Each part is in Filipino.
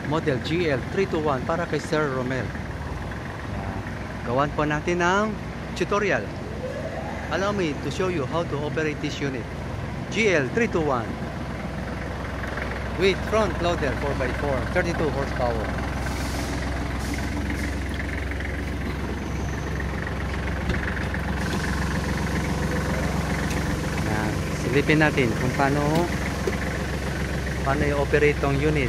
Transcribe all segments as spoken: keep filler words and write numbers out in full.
model G L three two one para kay Sir Romel. Gawan po natin ng tutorial. Allow me to show you how to operate this unit. G L three two one with front loader four by four, thirty-two horsepower. Yan. Silipin natin kung paano paano i-operate tong unit.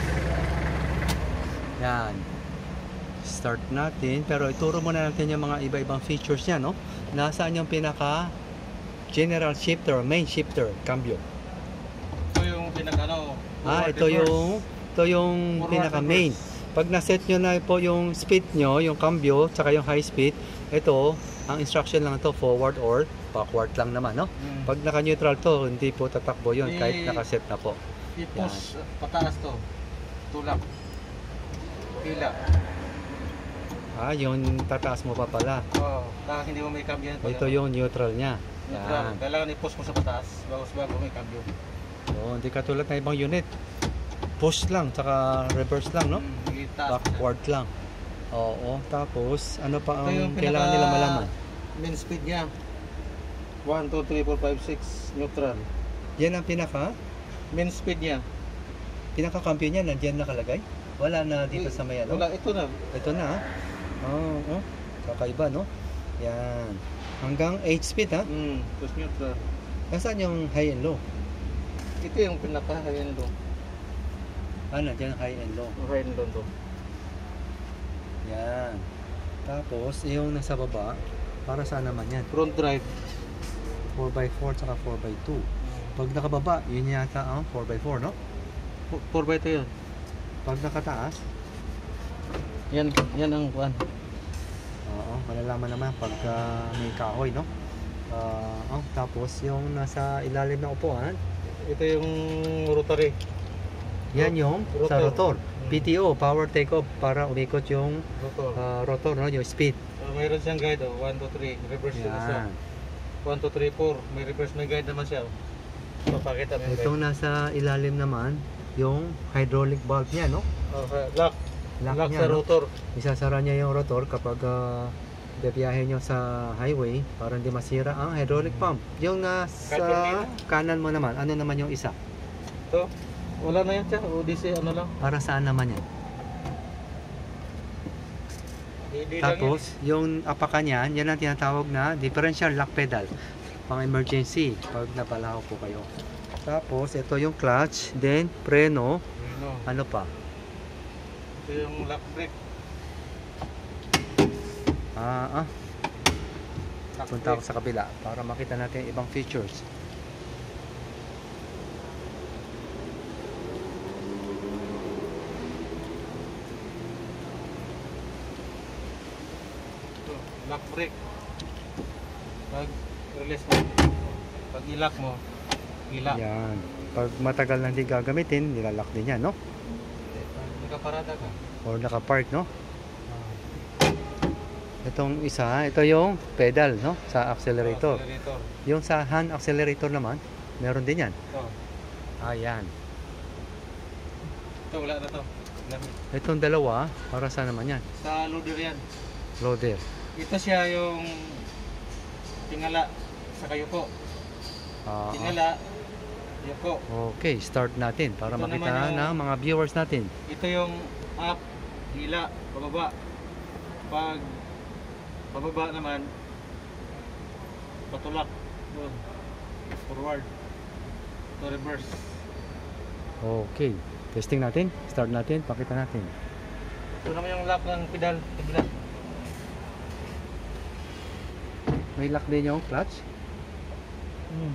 Yan. Start natin, pero ituro muna natin yung mga iba-ibang features niya, no? Nasaan yung pinaka general shifter, main shifter, cambio. Ito yung pinaka ano, Ah, ito yung ito yung pinaka main. Pag na-set nyo na po yung speed nyo, yung cambio, tsaka yung high speed, ito, ang instruction lang ito, forward or backward lang naman, no? Hmm. Pag naka-neutral to, hindi po tatakbo yun, Di, kahit naka-set na po. I-push pataas to. Tulak. Pila. Ah, yung tataas mo pa pala. Oo. Oh, kaya hindi mo may cambio nito. Ito yung neutral niya. Neutral. Yan. Kailangan i-push mo sa pataas. Bagus bago may cambio. So, hindi katulad na ibang unit. Push lang, tsaka reverse lang, no? Hmm, itaas Backward lang. Oo, tapos ano pa ang ito yung kailangan pinaka nila malaman? main speed niya. one, two, three, four, five, six. Neutral. Yan ang pinaka, Main speed niya. pinaka-cambio niya, nandiyan nakalagay? Wala na dito sa may ano? Wala, ito na. Ito na, ah. Oo, oh, kakaiba, no? Yan. Hanggang eight speed, ha? Hmm, push neutral. Nasaan yung high and low? Ito yung pinaka high and low. Ah, nandiyan ang high and low. High and low to. Yan. Tapos, yung nasa baba, para saan naman yan? Front drive. four by four tsaka four by two. Pag nakababa, yun yata ang four by four, no? four by two yun. Pag nakataas, Yan, yan ang kuan. oo, malalaman naman pagka may kahoy, no? Ah, oh, tapos yung nasa ilalim ng upuan, Ito yung rotary. yan yung sa rotor. Hmm. P T O, power take-off, para umikot yung Rotor. ah, rotor, no? Yung speed. So, mayroon siyang guide, oh. one, two, three. Reverse yun siya. Yan. one, two, three, four. May reverse, may guide naman siya. Oh. Papakita mo yung Itong guide. nasa ilalim naman, yung hydraulic valve niya, no? Oh, lock. Lock Lock, niya, sa no? rotor. Isasara niya yung rotor kapag uh, biyahe nyo sa highway para hindi masira ang hydraulic pump. Yung nasa Carpenter. kanan mo naman, ano naman yung isa? Ito. Wala na yan siya. O D C, ano lang. Para saan naman yan? Hindi lang Tapos, yung apakan niyan, yan ang tinatawag na differential lock pedal. Pang emergency, pag napalaho po kayo. Tapos, ito yung clutch, then preno, yan. Ano. ano pa? Ito yung lock brake. Ah, ah. Lock Punta ako brake. sa kabila para makita natin ibang features. Ito, lock brake. Pag release mo, pag i-lock mo, ila. Yan. Pag matagal na hindi gagamitin, nilalak din yan, no? Pag nakaparada ka. Or nakapark, no? Itong isa, ito yung pedal, no? Sa accelerator. Accelerator. Yung sa hand accelerator naman, meron din yan. Ito. Ayan. Ito, wala na to. Lamig. Itong dalawa, para saan naman yan? Sa loader yan. Loader. Ito siya yung tingala sa kayuko. Ah, Tingala, yuko. okay, start natin para Ito makita naman yung- ng mga viewers natin. Ito yung up, hila, pababa. Pag pababa naman, patulak. Doon. Forward. To reverse. Okay. Testing natin. Start natin. Pakita natin. Ito naman yung lock ng pedal. Pedal. May lock din yung clutch. Hmm.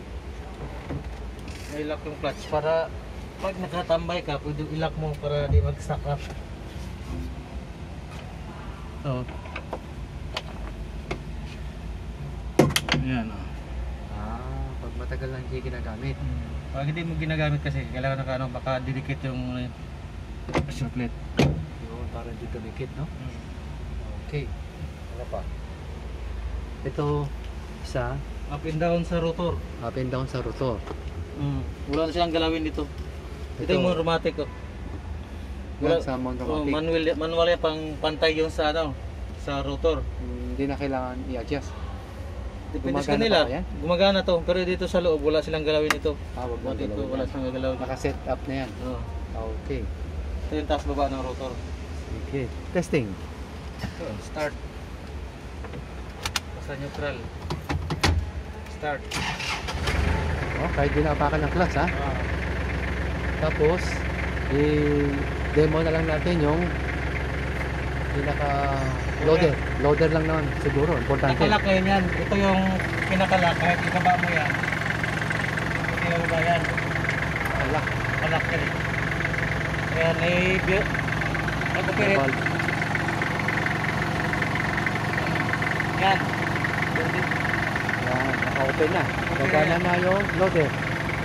May lock yung clutch para pag nakatambay ka, pwede i-lock mo para di mag-stack up. Oh. Ayan oh. Ah, pag matagal lang hindi ginagamit. Pag hindi mo ginagamit kasi, kailangan naka ano, baka didikit yung uh, pressure plate. Yun, para hindi tumikit, no? Okay. Ano pa? Ito, isa, Up and down sa rotor. up and down sa rotor. Mm. Wala na silang galawin dito. Ito, Ito. yung monomatic oh. Yan sa automatic. manual, manual yan pang pantay yung sa ano, sa rotor. Hmm, Hindi na kailangan i-adjust. Depende sa Gumagana kanila. pa ba yan? Gumagana to, pero dito sa loob wala silang galawin ito. Ah, wag O, lang dito galawin wala yan. silang gagalaw. Naka-set up na yan. Oh. Okay. Ito yung taas baba ng rotor. Okay. Testing. So, start. Basta neutral. Start. Oh, kahit di naapakan ng clutch ha. Ah. Tapos, i-demo na lang natin yung pinaka-loader. Loader lang naman siguro. Importante. Nakalak ngayon yan. Ito yung pinakalak. Kahit ibaba mo yan. Hindi na baba yan. Ala. Kalak yan eh. Ayan, i- nag-operate. Valve. Yan. Yan. Naka-open na. Gagana na yung loader. Yan.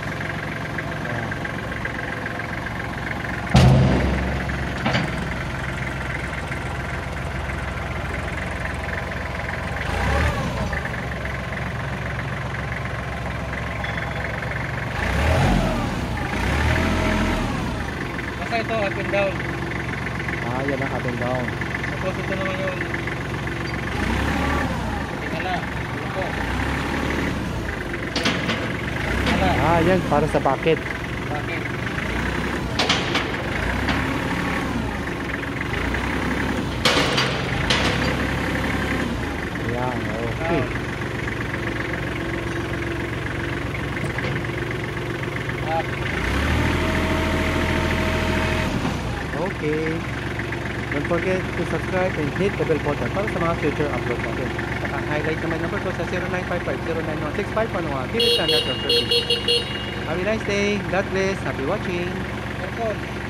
Basta ito, up and down. Ah, yan ang up and down. Tapos ito naman yung tingala. Ito. Tingala. Ah, yan. Para sa bucket. Bakit? Yan. Okay. Up. Okay. Don't forget to subscribe and hit the bell button para sa mga future upload natin. Saka highlight naman number ko sa zero nine five five zero nine one six five one one. Philips Network Service. Have a nice day. God bless. Happy watching. Aircon.